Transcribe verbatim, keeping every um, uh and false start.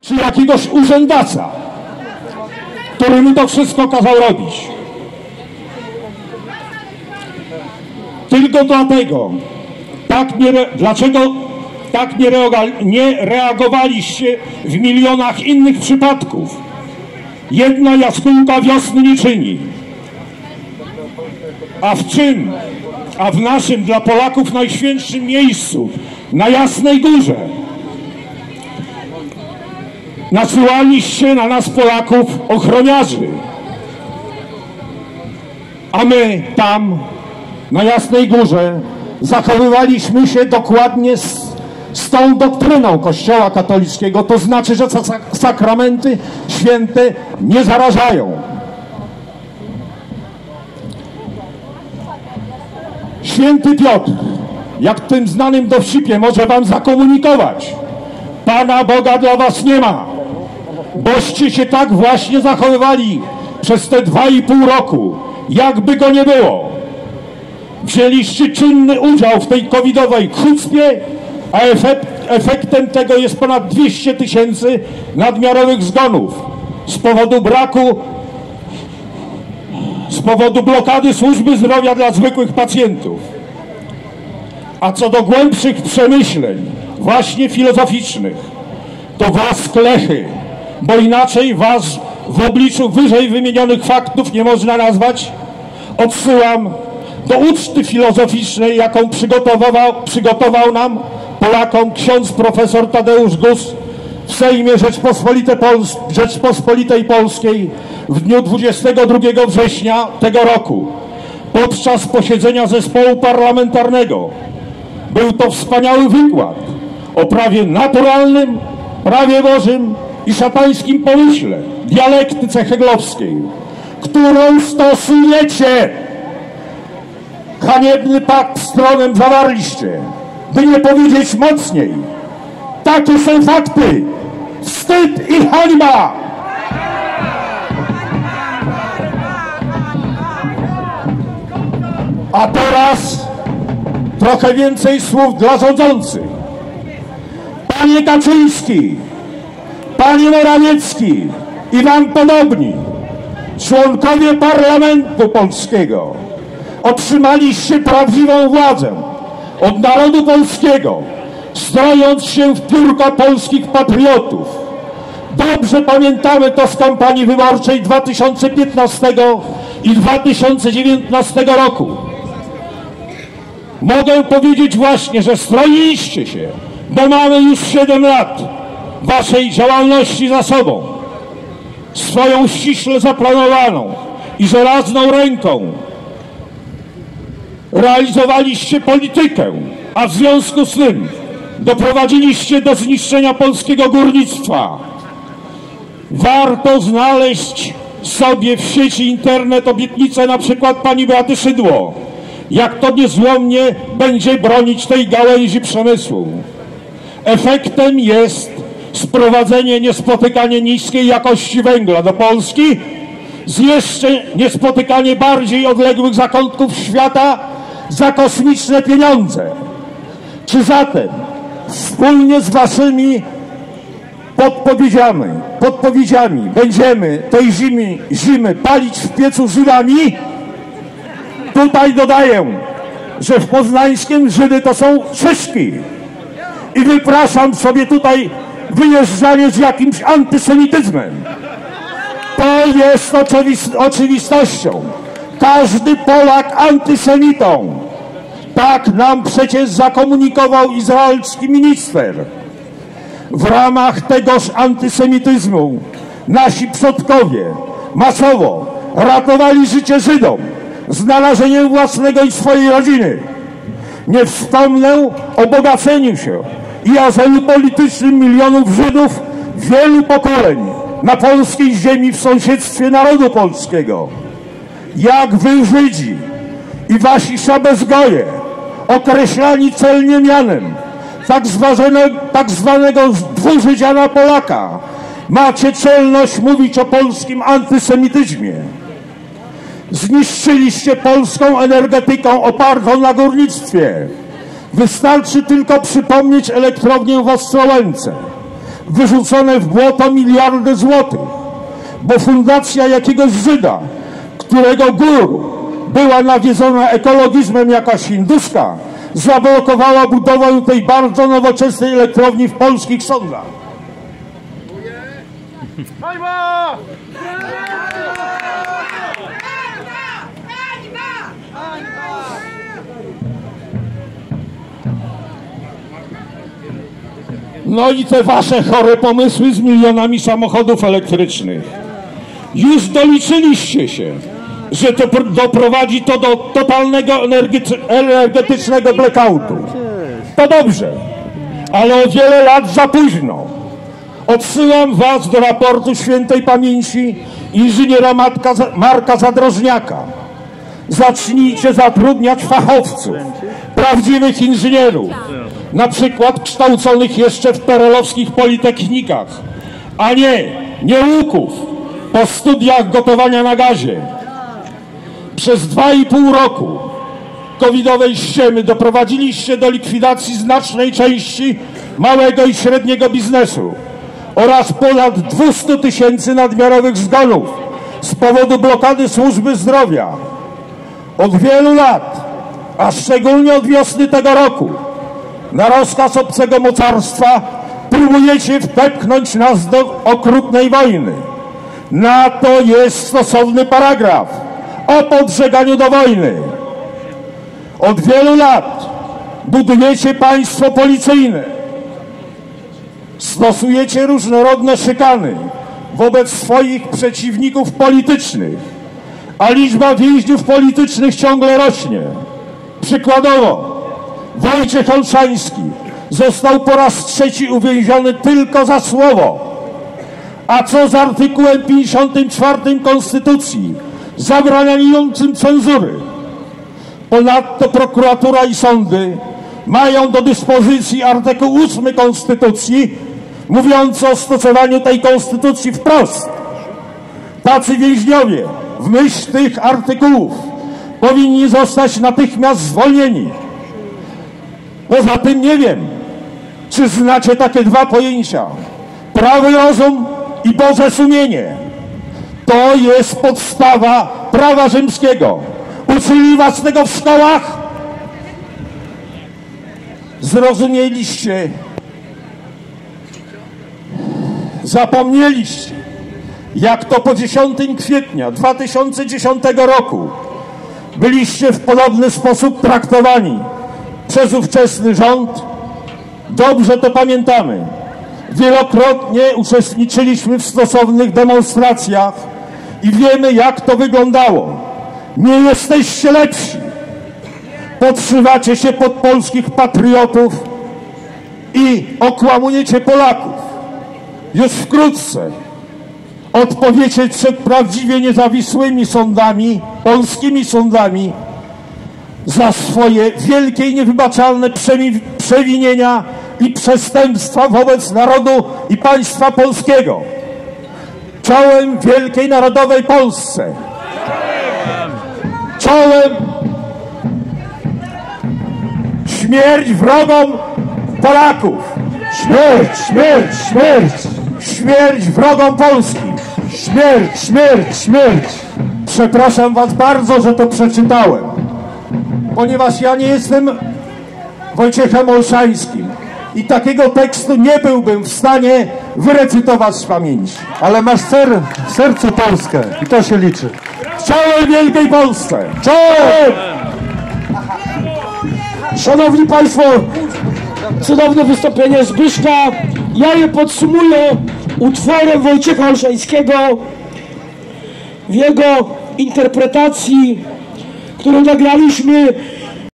czy jakiegoś urzędacza, który mu to wszystko kazał robić. Tylko dlatego, tak nie, dlaczego tak nie, nie reagowaliście w milionach innych przypadków? Jedna jaskółka wiosny nie czyni. A w czym? A w naszym dla Polaków najświętszym miejscu, na Jasnej Górze, nasyłaliście na nas Polaków ochroniarzy. A my tam, na Jasnej Górze, zachowywaliśmy się dokładnie z, z tą doktryną Kościoła katolickiego, to znaczy, że sakramenty święte nie zarażają. Święty Piotr, jak w tym znanym dowcipie, może wam zakomunikować: Pana Boga dla was nie ma, boście się tak właśnie zachowywali przez te dwa i pół roku, jakby go nie było. Wzięliście czynny udział w tej covidowej chucpie, a efekt, efektem tego jest ponad dwieście tysięcy nadmiarowych zgonów z powodu braku, z powodu blokady służby zdrowia dla zwykłych pacjentów. A co do głębszych przemyśleń, właśnie filozoficznych, to was klechy, bo inaczej was w obliczu wyżej wymienionych faktów nie można nazwać. Odsyłam do uczty filozoficznej, jaką przygotował, przygotował nam, Polakom, ksiądz profesor Tadeusz Gus w Sejmie Rzeczpospolitej, Pols Rzeczpospolitej Polskiej w dniu dwudziestego drugiego września tego roku podczas posiedzenia zespołu parlamentarnego. Był to wspaniały wykład o prawie naturalnym, prawie Bożym i szatańskim pomyśle, dialektyce heglowskiej, którą stosujecie. Haniebny pakt z tronem zawarliście, by nie powiedzieć mocniej. Takie są fakty. Wstyd i hańba! A teraz trochę więcej słów dla rządzących. Panie Kaczyński, panie Morawiecki i wam podobni, członkowie Parlamentu Polskiego, otrzymaliście prawdziwą władzę od narodu polskiego, strojąc się w piórka polskich patriotów. Dobrze pamiętamy to z kampanii wyborczej dwa tysiące piętnastego i dwa tysiące dziewiętnastego roku. Mogę powiedzieć właśnie, że stroiliście się, bo mamy już siedem lat waszej działalności za sobą, swoją ściśle zaplanowaną i żelazną ręką realizowaliście politykę, a w związku z tym doprowadziliście do zniszczenia polskiego górnictwa. Warto znaleźć sobie w sieci internet obietnicę na przykład pani Beaty Szydło, jak to niezłomnie będzie bronić tej gałęzi przemysłu. Efektem jest sprowadzenie niespotykanie niskiej jakości węgla do Polski z jeszcze niespotykanie bardziej odległych zakątków świata za kosmiczne pieniądze. Czy zatem wspólnie z waszymi podpowiedziami, podpowiedziami będziemy tej zimy, zimy palić w piecu Żydami? Tutaj dodaję, że w poznańskim Żydy to są Czeszki i wypraszam sobie tutaj wyjeżdżanie z jakimś antysemityzmem. To jest oczywistością. Każdy Polak antysemitą. Tak nam przecież zakomunikował izraelski minister. W ramach tegoż antysemityzmu nasi przodkowie masowo ratowali życie Żydom z narażeniem własnego i swojej rodziny. Nie wspomnę o bogaceniu się i azylu politycznym milionów Żydów wielu pokoleń na polskiej ziemi w sąsiedztwie narodu polskiego. Jak wy, Żydzi i wasi szabezgoje, określani celnie mianem tak zwanego, tak zwanego dwużydzia na Polaka, macie czelność mówić o polskim antysemityzmie. Zniszczyliście polską energetyką opartą na górnictwie. Wystarczy tylko przypomnieć elektrownię w Ostrołęce. wyrzucone w błoto miliardy złotych, bo fundacja jakiegoś Żyda, którego guru była nawiedzona ekologizmem jakaś hinduska, zablokowała budowę tej bardzo nowoczesnej elektrowni w polskich sądach. No i te wasze chore pomysły z milionami samochodów elektrycznych. Już doliczyliście się, że to doprowadzi to do totalnego energetycznego blackoutu. To dobrze, ale o wiele lat za późno. Odsyłam was do raportu świętej pamięci inżyniera Marka Zadrożniaka. Zacznijcie zatrudniać fachowców, prawdziwych inżynierów, na przykład kształconych jeszcze w perelowskich politechnikach, a nie nieuków po studiach gotowania na gazie. Przez dwa i pół roku covidowej ściemy doprowadziliście do likwidacji znacznej części małego i średniego biznesu oraz ponad dwieście tysięcy nadmiarowych zgonów z powodu blokady służby zdrowia. Od wielu lat, a szczególnie od wiosny tego roku, na rozkaz obcego mocarstwa próbujecie wpepchnąć nas do okrutnej wojny. Na to jest stosowny paragraf o podżeganiu do wojny. Od wielu lat budujecie państwo policyjne. Stosujecie różnorodne szykany wobec swoich przeciwników politycznych, a liczba więźniów politycznych ciągle rośnie. Przykładowo, Wojciech Olszański został po raz trzeci uwięziony tylko za słowo. A co z artykułem pięćdziesiątym czwartym Konstytucji zabraniającym cenzury? Ponadto prokuratura i sądy mają do dyspozycji artykuł ósmy Konstytucji mówiący o stosowaniu tej Konstytucji wprost. Tacy więźniowie w myśl tych artykułów powinni zostać natychmiast zwolnieni. Poza tym nie wiem, czy znacie takie dwa pojęcia: prawy rozum i Boże sumienie. To jest podstawa prawa rzymskiego. Uczyli was tego w szkołach? Zrozumieliście, zapomnieliście, jak to po dziesiątego kwietnia dwa tysiące dziesiątego roku byliście w podobny sposób traktowani przez ówczesny rząd. Dobrze to pamiętamy. Wielokrotnie uczestniczyliśmy w stosownych demonstracjach i wiemy, jak to wyglądało. Nie jesteście lepsi. Podszywacie się pod polskich patriotów i okłamujecie Polaków. Już wkrótce odpowiecie przed prawdziwie niezawisłymi sądami, polskimi sądami, za swoje wielkie i niewybaczalne przewinienia i przestępstwa wobec narodu i państwa polskiego. Czołem wielkiej narodowej Polsce. Czołem śmierć wrogom Polaków. Śmierć, śmierć, śmierć. Śmierć wrogom Polski. Śmierć, śmierć, śmierć. Przepraszam was bardzo, że to przeczytałem, ponieważ ja nie jestem Wojciechem Olszańskim i takiego tekstu nie byłbym w stanie wyrecytować z pamięci. Ale masz ser, w sercu Polskę i to się liczy. Czołem wielkiej Polsce! Czołem! Szanowni Państwo, cudowne wystąpienie Zbyszka. Ja je podsumuję utworem Wojciecha Olszańskiego w jego interpretacji, którą nagraliśmy